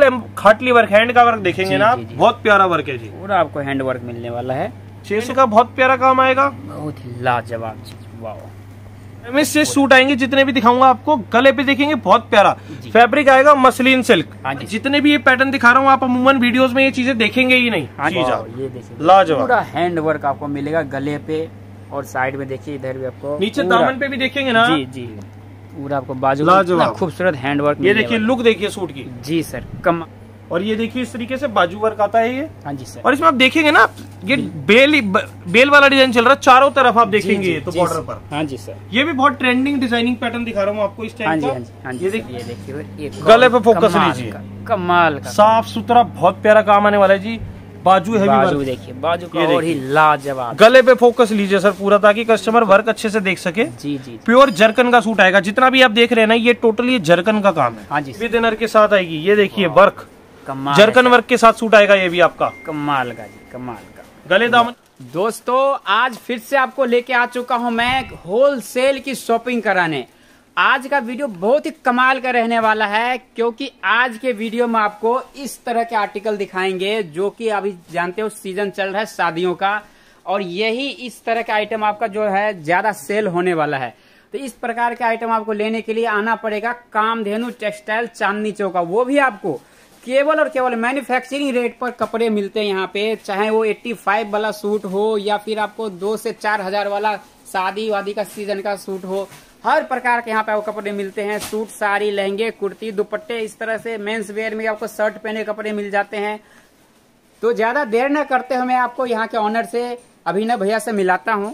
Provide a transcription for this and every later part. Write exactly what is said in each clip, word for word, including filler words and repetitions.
Khatli work, hand का work देखेंगे ना आप, बहुत प्यारा वर्क है जी। पूरा आपको हैंड वर्क मिलने वाला है। छह सौ का बहुत प्यारा काम आएगा, बहुत ही लाजवाब चीज। वाह, से सूट आएंगे जितने भी दिखाऊंगा आपको। गले पे देखेंगे बहुत प्यारा फैब्रिक आएगा, मसलिन सिल्क। जितने भी ये पैटर्न दिखा रहा हूँ आप अमूमन वीडियोस में ये चीजें देखेंगे ही नहीं। ये देखिए लाजवाब पूरा हैंड वर्क आपको मिलेगा गले पे, और साइड में देखिए इधर भी आपको, नीचे दामन पे भी देखेंगे ना। जी जी, पूरा आपको बाजू खूबसूरत हैंड वर्क। ये देखिए लुक देखिए सूट की। जी सर, कम। और ये देखिए इस तरीके से बाजू वर्क आता है ये। हाँ जी सर। और इसमें आप देखेंगे ना, ये बेल बेल वाला डिजाइन चल रहा है चारों तरफ, आप देखेंगे ये तो बॉर्डर पर। हाँ जी सर, ये भी बहुत ट्रेंडिंग डिजाइनिंग पैटर्न दिखा रहा हूँ आपको इस टाइप का। हाँ जी, ये देखिए, ये देखिए गले पे फोकस लीजिए, कमाल का साफ सुथरा बहुत प्यारा काम आने वाला है जी। बाजू है, बाजू देखिए, बाजू का और ही लाजवाब। गले पे फोकस लीजिए सर पूरा, ताकि कस्टमर वर्क अच्छे से देख सके। जी जी, प्योर जरकन का सूट आएगा। जितना भी आप देख रहे हैं ना, ये टोटली जरकन का काम है। हाँ जी, विद इनर के साथ आएगी। ये देखिए वर्क, कमाल, जरकन वर्क के साथ सूट आएगा ये भी आपका। कमाल का जी, कमाल का। गले दामन। दोस्तों आज फिर से आपको लेके आ चुका हूं मैं होलसेल की शॉपिंग कराने। आज का वीडियो बहुत ही कमाल का रहने वाला है, क्योंकि आज के वीडियो में आपको इस तरह के आर्टिकल दिखाएंगे जो कि अभी जानते हो सीजन चल रहा है शादियों का, और यही इस तरह का आइटम आपका जो है ज्यादा सेल होने वाला है। तो इस प्रकार के आइटम आपको लेने के लिए आना पड़ेगा कामधेनु टेक्सटाइल चांदनी चौका। वो भी आपको केवल और केवल मैन्युफैक्चरिंग रेट पर कपड़े मिलते हैं यहाँ पे, चाहे वो पचासी वाला सूट हो या फिर आपको दो से चार हजार वाला शादी वादी का सीजन का सूट हो, हर प्रकार के यहाँ पे आपको कपड़े मिलते हैं। सूट, साड़ी, लहंगे, कुर्ती, दुपट्टे, इस तरह से मेंस वेयर में आपको शर्ट पहने कपड़े मिल जाते हैं। तो ज्यादा देर न करते हुए मैं आपको यहाँ के ऑनर से अभिनव भैया से मिलाता हूँ।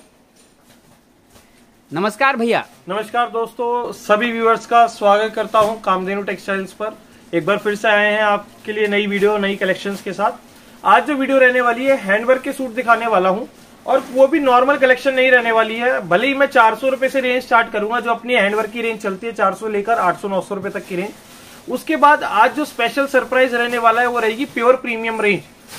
नमस्कार भैया। नमस्कार दोस्तों, सभी व्यूअर्स का स्वागत करता हूँ कामधेनु टेक्सटाइल्स पर। एक बार फिर से आए हैं आपके लिए नई वीडियो, नई कलेक्शंस के साथ। आज जो वीडियो रहने वाली है, हैंडवर्क के सूट दिखाने वाला हूँ, और वो भी नॉर्मल कलेक्शन नहीं रहने वाली है। भले ही मैं चार सौ रुपए से रेंज स्टार्ट करूंगा, जो अपनी हैंडवर्क की रेंज चलती है चार सौ लेकर आठ सौ नौ सौ रुपए तक की रेंज। उसके बाद आज जो स्पेशल सरप्राइज रहने वाला है वो रहेगी प्योर प्रीमियम रेंज।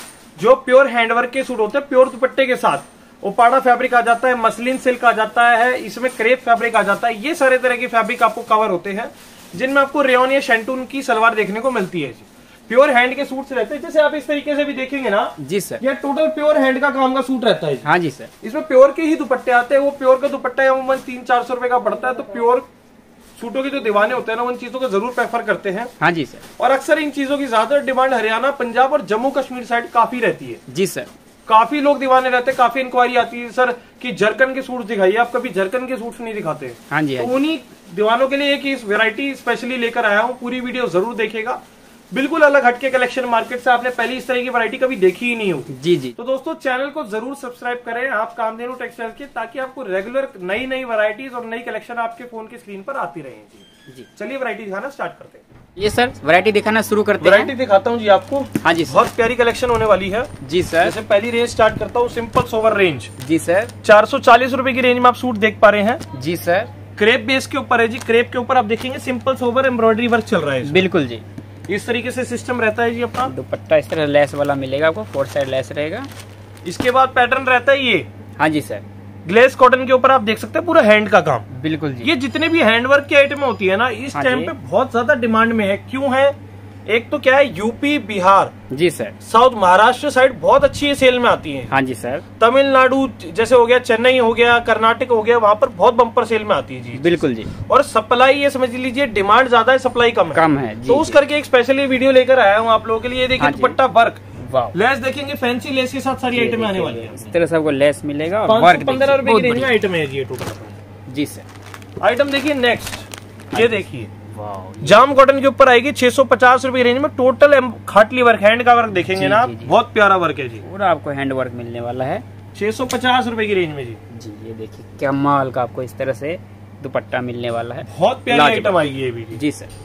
जो प्योर हैंडवर्क के सूट होते हैं, प्योर दुपट्टे के साथ ओपाड़ा फैब्रिक आ जाता है, मसलिन सिल्क आ जाता है, इसमें क्रेप फैब्रिक आ जाता है। ये सारे तरह के फैब्रिक आपको कवर होते हैं, जिनमें आपको रेयन या शैंटून की सलवार देखने को मिलती है। प्योर हैंड के सूट रहते हैं, जैसे आप इस तरीके से भी देखेंगे ना। जी सर, ये टोटल प्योर हैंड का काम का सूट रहता है। हाँ जी सर, इसमें प्योर के ही दुपट्टे आते हैं। वो प्योर का दुपट्टा अमूमन तीन चार सौ रुपए का पड़ता है। तो प्योर सूटों के जो दीवाने होते हैं ना, उन चीजों को जरूर प्रेफर करते हैं। हाँ जी सर, और अक्सर इन चीजों की ज्यादा डिमांड हरियाणा, पंजाब और जम्मू कश्मीर साइड काफी रहती है। जी सर, काफी लोग दीवाने रहते हैं, काफी इंक्वायरी आती है सर कि जरकन के सूट दिखाइए। आप कभी जरकन के सूट नहीं दिखाते। हाँ जी, तो उन्हीं दीवानों के लिए एक इस वैरायटी स्पेशली लेकर आया हूँ। पूरी वीडियो जरूर देखेगा। बिल्कुल अलग हटके कलेक्शन, मार्केट से आपने पहले इस तरह की वैरायटी कभी देखी ही नहीं होगी। जी जी। तो दोस्तों चैनल को जरूर सब्सक्राइब करें आप कामधेनु टेक्सटाइल के, ताकि आपको रेगुलर नई नई वैरायटीज और नई कलेक्शन आपके फोन की स्क्रीन पर आती रहेंगी। जी चलिए वैरायटी दिखाना स्टार्ट करते हैं। ये सर वैरायटी दिखाना शुरू करते हैं। वैरायटी दिखाता हूँ जी आपको। हाँ जी, बहुत प्यारी कलेक्शन होने वाली है। जी सर, जैसे पहली रेंज स्टार्ट करता हूँ, सिंपल सोवर रेंज। जी सर, चार सौ चालीस रुपए की रेंज में आप सूट देख पा रहे हैं। जी सर, क्रेप बेस के ऊपर है जी। क्रेप के ऊपर आप देखेंगे सिंपल सोवर एम्ब्रॉयडरी वर्क चल रहा है। बिल्कुल जी, इस तरीके से सिस्टम रहता है जी अपना। दुपट्टा इस तरह लेस वाला मिलेगा आपको, फोर साइड लेस रहेगा। इसके बाद पैटर्न रहता है ये। हाँ जी सर, ग्लेस कॉटन के ऊपर आप देख सकते हैं पूरा हैंड का काम। बिल्कुल जी। ये जितने भी हैंडवर्क की आइटम होती है ना, इस टाइम पे बहुत ज्यादा डिमांड में है। क्यों है? एक तो क्या है, यूपी, बिहार, जी सर, साउथ, महाराष्ट्र साइड बहुत अच्छी सेल में आती है। हाँ जी सर, तमिलनाडु जैसे हो गया, चेन्नई हो गया, कर्नाटक हो गया, वहाँ पर बहुत बम्पर सेल में आती है जी। बिल्कुल जी। और सप्लाई, ये समझ लीजिए डिमांड ज्यादा है, सप्लाई कम है। कम है जी। तो उस करके एक स्पेशली वीडियो लेकर आया हूँ आप लोगों के लिए। देखिए दुपट्टा वर्क, लेस देखेंगे, फैंसी लेस के साथ सारी आइटम आने वाली है। इस तरह से आपको लेस मिलेगा। पाँच सौ पंद्रह रुपए की रेंज में आइटम है जी ये टोटल। जी सर। आइटम देखिए नेक्स्ट, ये देखिए जाम कॉटन के ऊपर आएगी छह सौ पचास रुपए की रेंज में। टोटल खाटली वर्क, हैंड का वर्क देखेंगे ना आप, बहुत प्यारा वर्क है जी। पूरा आपको हैंड वर्क मिलने वाला है छह सौ पचास रुपए की रेंज में जी। जी ये देखिए क्या माल का आपको इस तरह से दुपट्टा मिलने वाला है। बहुत प्यारी आइटम आएगी ये भी। जी सर।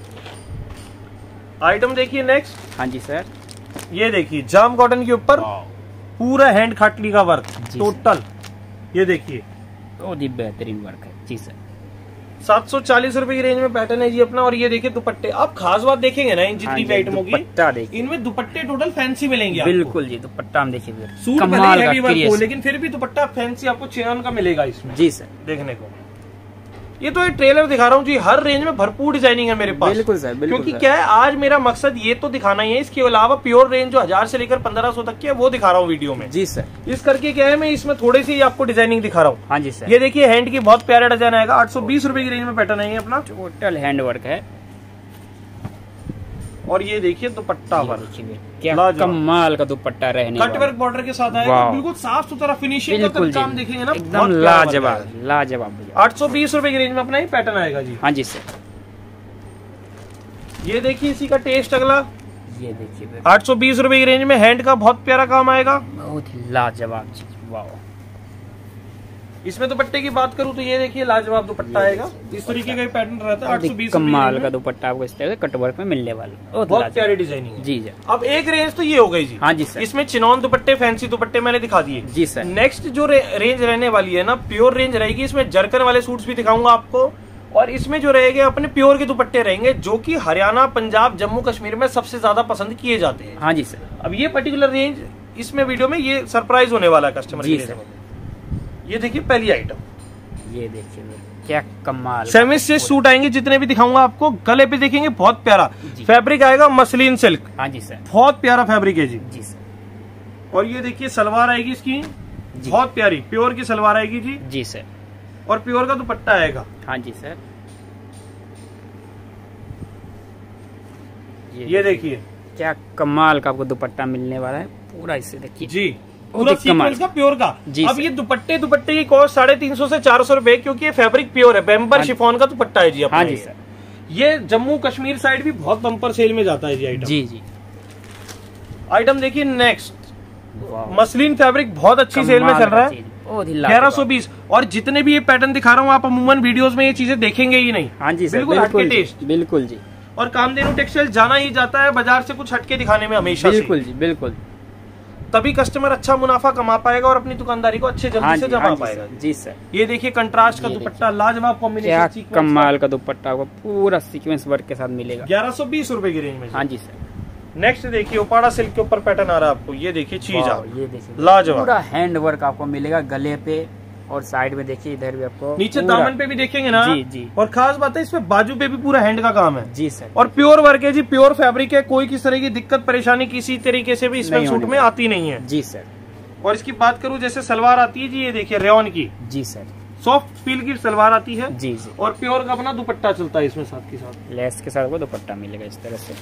आइटम देखिए नेक्स्ट। हाँ जी सर, ये देखिए जाम कॉटन के ऊपर पूरा हैंड खाटली का वर्क टोटल। ये देखिए बहुत ही बेहतरीन वर्क है। जी सर। सात सौ चालीस रुपए की रेंज में पैटर्न है जी अपना। और ये देखिए दुपट्टे, आप खास बात देखेंगे ना इन जितनी भी आइटमों की, इनमें दुपट्टे टोटल फैंसी मिलेंगे। बिल्कुल जी, दुपट्टा हम देखिए सूट भले हैवी वर्क हो, लेकिन फिर भी दुपट्टा फैंसी आपको चेयन का मिलेगा इसमें। जी सर। देखने को ये तो एक ट्रेलर दिखा रहा हूँ जी, हर रेंज में भरपूर डिजाइनिंग है मेरे पास। बिल्कुल सर, बिल्कुल क्योंकि सर। क्या है, आज मेरा मकसद ये तो दिखाना ही है, इसके अलावा प्योर रेंज जो हजार से लेकर पंद्रह सौ तक की है वो दिखा रहा हूँ वीडियो में। जी सर। इस करके क्या है, मैं इसमें थोड़ी सी आपको डिजाइनिंग दिखा रहा हूँ। हाँ जी सर। ये देखिए हैंड की बहुत प्यारा डिजाइन आएगा, आठ सौ बीस रुपए की रेंज में पैटर्न है ये अपना, टोटल हैंड वर्क है। और ये देखिए दुपट्टा वर्क, क्या कमाल का दुपट्टा रहने कट वर्क बॉर्डर के साथ आएगा, बिल्कुल साफ सुथरा फिनिशिंग का काम देखेंगे ना, एकदम लाजवाब लाजवाब। आठ सौ बीस रुपए की रेंज में अपना ही पैटर्न आएगा जी। हाँ जी सर। ये देखिए इसी का टेस्ट अगला, ये देखिए आठ सौ बीस रुपए की रेंज में हैंड का बहुत प्यारा काम आएगा, बहुत ही लाजवाब चीज। वाह। इसमें दुपट्टे की बात करूं तो ये देखिए लाजवाब दुपट्टा आएगा, इस तरीके का पैटर्न रहता है। आठ सौ बीस कमाल का दुपट्टा आपको इस तरह से कटवर्क में मिलने वाला, बहुत प्यारी डिजाइनिंग है जी जी। अब एक रेंज तो ये हो गई जी। हाँ जी सर। इसमें चिनॉन दुपट्टे, फैंसी दुपट्टे मैंने दिखा दिए जी सर। नेक्स्ट जो रे, रेंज रहने वाली है ना, प्योर रेंज रहेगी। इसमें जरकन वाले सूट्स भी दिखाऊंगा आपको, और इसमें जो रहेंगे अपने प्योर के दुपट्टे रहेंगे, जो कि हरियाणा, पंजाब, जम्मू कश्मीर में सबसे ज्यादा पसंद किए जाते हैं। हाँ जी सर। अब ये पर्टिकुलर रेंज इसमें वीडियो में ये सरप्राइज होने वाला है कस्टमर जी के सर। ये देखिए पहली आइटम, ये देखिए क्या कमाल। सेमी स्टिच सूट आएंगे जितने भी दिखाऊंगा आपको, गले पे देखेंगे बहुत प्यारा फैब्रिक आएगा, मसलिन सिल्क। हाँ जी सर। बहुत प्यारा फैब्रिक है जी। जी सर। और ये देखिए सलवार आएगी इसकी बहुत प्यारी, प्योर की सलवार आएगी जी। जी सर। और प्योर का दुपट्टा आएगा। हाँ जी सर। ये, ये देखिए क्या कमाल का आपको दुपट्टा मिलने वाला है, पूरा इससे देखिए जी, पूरा सीक्वेंस का प्योर का। अब ये दुपट्टे दुपट्टे की कॉस्ट साढ़े तीन सौ से चार सौ रुपए, क्योंकि ये फैब्रिक प्योर है, बेम्बर शिफॉन का दुपट्टा है जी। हाँ जी सर। ये जम्मू कश्मीर साइड भी बहुत बम्पर सेल में जाता है जी आइटम। जी जी। आइटम देखिए नेक्स्ट, मसलिन फैब्रिक बहुत अच्छी सेल में चल रहा है, ग्यारह सौ बीस। और जितने भी ये पैटर्न दिखा रहा हूँ आप अमूमन वीडियोस में ये चीजें देखेंगे ही नहीं। हाँ जी सर, बिल्कुल हटके टेस्ट। बिल्कुल जी। और कामधेनु टेक्सटाइल जाना ही जाता है बाजार से कुछ हटके दिखाने में हमेशा। बिल्कुल जी, बिल्कुल। तभी कस्टमर अच्छा मुनाफा कमा पाएगा और अपनी दुकानदारी को अच्छे जल्दी हाँ से जमा पाएगा। जी सर। ये देखिए कंट्रास्ट का दुपट्टा, लाजवाब कॉम्बिनेशन, क्या कमाल का दुपट्टा आपको पूरा सीक्वेंस वर्क के साथ मिलेगा, ग्यारह सौ बीस रुपए की रेंज में। हाँ जी सर। नेक्स्ट देखिए ओपाड़ा सिल्क के ऊपर पैटर्न आ रहा है आपको, ये देखिए चीज आप, ये देखिए लाजवाब पूरा हैंड वर्क आपको मिलेगा गले पे, और साइड में देखिए इधर भी आपको नीचे दामन पे भी देखेंगे ना जी जी। और खास बात है इसमें बाजू पे भी पूरा हैंड का काम है जी सर। और प्योर वर्क है जी, प्योर फैब्रिक है, कोई किस तरह की दिक्कत परेशानी किसी तरीके से भी इसमें सूट में आती नहीं है जी सर। और इसकी बात करूं जैसे सलवार आती है जी, ये देखिए रेयन की जी सर, सॉफ्ट फील की सलवार आती है जी जी। और प्योर का अपना दुपट्टा चलता है इसमें साथ के साथ, लेस के साथ वो दुपट्टा मिलेगा इस तरह से।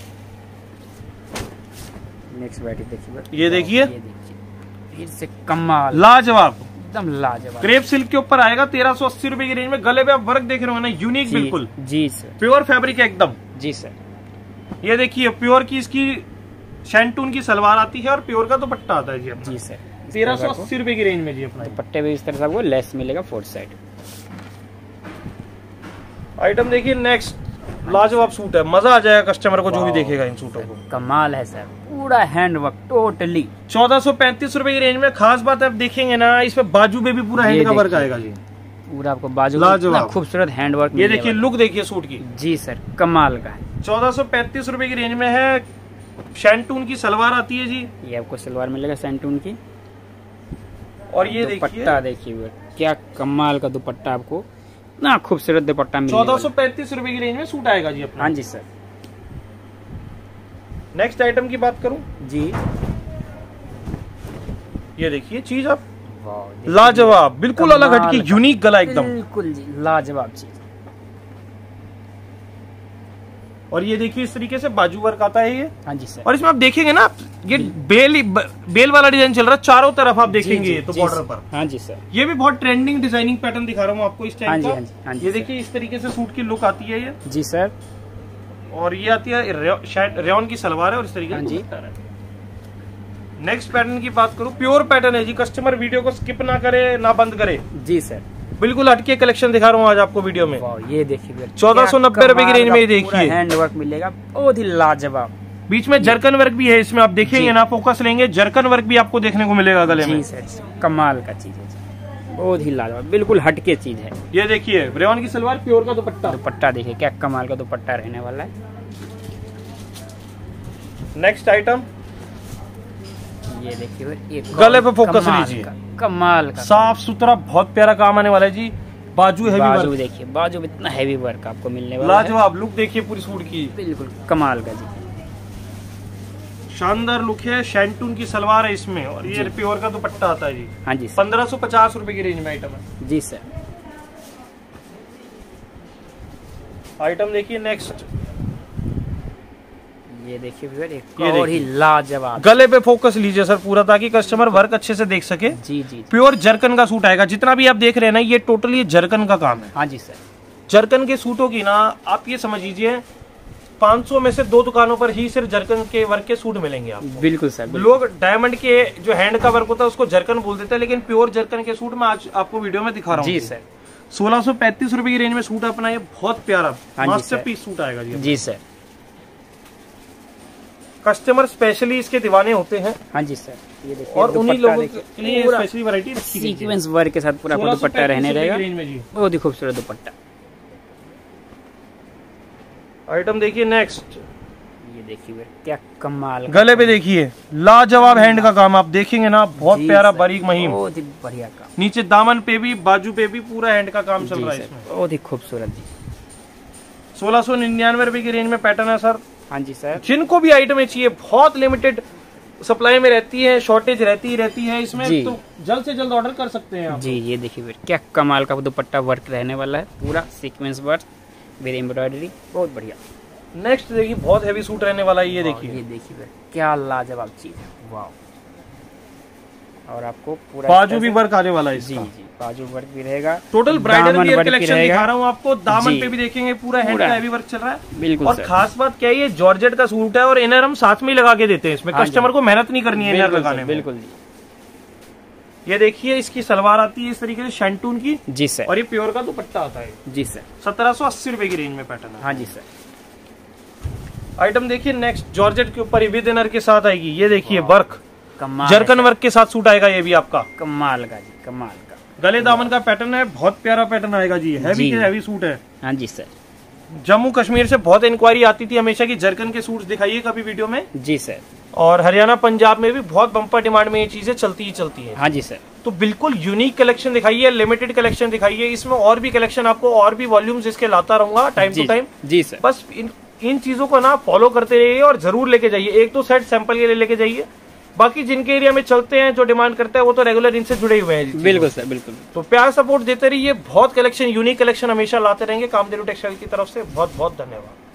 नेक्स्ट वैरायटी देखिए, ये देखिए फिर से कमाल, लाजवाब, एकदम लाजवाब। क्रेप सिल्क के ऊपर आएगा, तेरह सौ अस्सी रुपए की रेंज में। गले पे आप वर्क देख रहे हो ना, यूनिक बिल्कुल जी सर, प्योर फैब्रिक है एकदम जी सर। ये देखिए प्योर की इसकी शैंटून की सलवार आती है और प्योर का दुपट्टा आता है जी अपना। जी सर। तेरह सौ अस्सी रुपए की रेंज में जी अपना दुपट्टे भी इस तरह से आपको लेस मिलेगा फोर्थ साइड। आइटम देखिए नेक्स्ट, लाजवाब सूट है, मजा आ जाएगा कस्टमर को जो भी देखेगा इन सूटों को। कमाल है सर, पूरा हैंड वर्क टोटली। चौदह सौ पैंतीस रुपए की रेंज में। खास बात आप देखेंगे ना, इसमें बाजू पे भी पूरा हैंड का वर्क आएगा जी, पूरा आपको बाजू लाजवाब खूबसूरत हैंड वर्क। ये देखिए लुक देखिए सूट की जी सर, कमाल का है। चौदह सौ पैंतीस रुपए की रेंज में है। शैंटून की सलवार आती है जी, ये आपको सलवार मिलेगा शैंटून की। और ये दुपट्टा देखिए क्या कमाल का दुपट्टा, आपको ना खूबसूरत दुपट्टा मिलेगा। चौदह सौ पैंतीस रुपए की रेंज में सूट आएगा जी अपना। हाँ जी सर। नेक्स्ट आइटम की बात करूं जी, ये देखिए चीज आप, लाजवाब, बिल्कुल अलग हटके यूनिक गला एकदम, बिल्कुल जी लाजवाब चीज। और ये देखिए इस तरीके से बाजू वर्क आता है ये। हाँ जी सर। और इसमें आप देखेंगे ना, ये बेल बेल वाला डिजाइन चल रहा है चारों तरफ, आप देखेंगे तो बॉर्डर पर। हाँ जी सर। ये भी बहुत ट्रेंडिंग डिजाइनिंग पैटर्न दिखा रहा हूँ आपको इस टाइप हाँ का। जी, हाँ जी, ये देखिए इस तरीके से सूट की लुक आती है ये जी सर। और ये आती है रेयन की सलवार है और इस तरीके से। नेक्स्ट पैटर्न की बात करूँ, प्योर पैटर्न है जी, कस्टमर वीडियो को स्किप ना करे ना बंद करे। जी सर, बिल्कुल हटके कलेक्शन दिखा रहा हूँ आज आपको वीडियो में। ये देखिए चौदह सौ नब्बे रुपए की रेंज में, ये देखिए हैंड वर्क मिलेगा, बहुत ही लाजवाब। बीच में जरकन वर्क भी है इसमें, आप देखेंगे ना, फोकस लेंगे, जरकन वर्क भी आपको देखने को मिलेगा गले में। जी सर, कमाल का चीज है, बहुत ही लाजवाब, बिल्कुल हटके चीज है। ये देखिए रेयन की सलवार, प्योर का दुपट्टा, दुपट्टा देखिए क्या कमाल का दुपट्टा रहने वाला है। नेक्स्ट आइटम, ये देखिए एक गले पे फोकस लीजिए, कमाल का, साफ सुथरा बहुत प्यारा काम आने वाला है जी। बाजू हैवी बाजू वर्क, देखिए बाजू में इतना हैवी वर्क आपको मिलने वाला है। लाजवाब लुक देखिए पूरी सूट की, बिल्कुल कमाल का जी, शानदार लुक है। शैंटून की सलवार है इसमें और ये प्योर का दुपट्टा आता है जी। हाँ जी सर। पंद्रह सौ पचास रुपए की रेंज में आइटम है जी सर। आइटम देखिए नेक्स्ट, ये देखिए व्यूअर एक ये और ही लाजवाब। गले पे फोकस लीजिए सर पूरा, ताकि कस्टमर वर्क अच्छे से देख सके। जी जी। प्योर जरकन का सूट आएगा, जितना भी आप देख रहे हैं ना ये टोटली जरकन का काम है। हाँ जी सर। जरकन के सूटों की ना आप ये समझ लीजिए पाँच सौ में से दो दुकानों पर ही सिर्फ जरकन के वर्क के सूट मिलेंगे आपको। बिल्कुल सर। बिल्कुल। लोग डायमंड के जो हैंड का वर्क होता है उसको जरकन बोल देते हैं, लेकिन प्योर जरकन के सूट मैं आज आपको वीडियो में दिखा रहा हूँ जी सर। सोलह सौ पैंतीस रुपए की रेंज में सूट अपना, ये बहुत प्यारा हाँ मास्टरपीस सूट आएगा जी। जी सर। कस्टमर स्पेशली इसके दीवाने होते हैं। हाँ जी सर। ये देखिए और उन्हीं दुपट्टा लोगों देखिए, के लिए पूरा स्पेशली वैरायटी रखी गई है। सीक्वेंस वर्क के साथ पूरा आपको दुपट्टा रहने रहेगा। रेंज में जी बहुत ही खूबसूरत दुपट्टा। आइटम देखिए नेक्स्ट, ये देखिए क्या कमाल। गले पे देखिए लाजवाब हैंड का काम, आप देखेंगे ना बहुत प्यारा बारीक महीन। बहुत ही बढ़िया काम। नीचे दामन पे भी बाजू पे भी पूरा हैंड का काम चल रहा है इसमें। बहुत ही खूबसूरत जी। सोलह सौ निन्यानवे रुपए की रेंज में पैटर्न है सर। हाँ जी सर। जिनको भी आइटमें चाहिए बहुत लिमिटेड सप्लाई में रहती है, शॉर्टेज रहती ही रहती है इसमें, तो जल्द से जल्द ऑर्डर कर सकते हैं आप। जी ये देखिए क्या कमाल का दुपट्टा वर्क रहने वाला है, पूरा सीक्वेंस वर्क विद एम्ब्रॉयडरी, बहुत बढ़िया। नेक्स्ट देखिए बहुत हैवी सूट रहने वाला है, ये देखिए ये देखिए क्या लाजवाब चीज है, वाह। और आपको पूरा बाजू भी वर्क आने वाला है इसका। जी जी बाजू वर्क भी रहेगा। Total bridal wear work collection दिखा रहा हूँ आपको। दामन पे भी देखेंगे पूरा हैंड का हैवी वर्क चल रहा है। बिल्कुल और सर। खास बात क्या है, ये जॉर्जेट का सूट है और इनर हम साथ में ही लगा के देते हैं इसमें, कस्टमर को मेहनत नहीं करनी है इनर लगाने में। बिल्कुल जी। ये देखिए इसकी सलवार आती है इस तरीके से शैंटून की। जी सर। और ये प्योर का दुपट्टा आता है। जी सर। सत्रह सौ अस्सी रुपए की रेंज में पैटर्न है। हाँ जी सर। आइटम देखिए नेक्स्ट, जॉर्जेट के ऊपर विद इनर के साथ आएगी। ये देखिए वर्क कमाल, जरकन वर्क के साथ सूट आएगा ये भी आपका। कमाल का जी, कमाल का। गले दामन का पैटर्न है, बहुत प्यारा पैटर्न आएगा जी। हैवी के हैवी सूट है। हाँ जी सर। जम्मू कश्मीर से बहुत इंक्वायरी आती थी हमेशा की जरकन के सूट्स दिखाइए कभी वीडियो में। जी सर। और हरियाणा पंजाब में भी बहुत बम्पर डिमांड में ये चीजें चलती ही चलती हैं। हाँ जी सर। तो बिल्कुल यूनिक कलेक्शन दिखाइए, लिमिटेड कलेक्शन दिखाइए। इसमें और भी कलेक्शन आपको और भी वॉल्यूम्स इसके लाता रहूंगा टाइम टू टाइम। जी सर। बस इन इन चीजों को ना फॉलो करते रहिए और जरूर लेके जाइए। एक तो सेट सैंपल के लिए लेके जाइए, बाकी जिनके एरिया में चलते हैं जो डिमांड करते हैं वो तो रेगुलर इनसे जुड़े हुए हैं। बिल्कुल सर, बिल्कुल। तो प्यार सपोर्ट देते रहिए, बहुत कलेक्शन यूनिक कलेक्शन हमेशा लाते रहेंगे कामधेनु टेक्सटाइल की तरफ से। बहुत बहुत धन्यवाद।